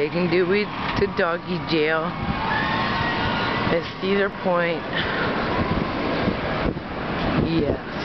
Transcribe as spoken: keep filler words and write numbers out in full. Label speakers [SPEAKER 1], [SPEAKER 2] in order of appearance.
[SPEAKER 1] taking Dewey to doggy jail at Cedar Point. Yes.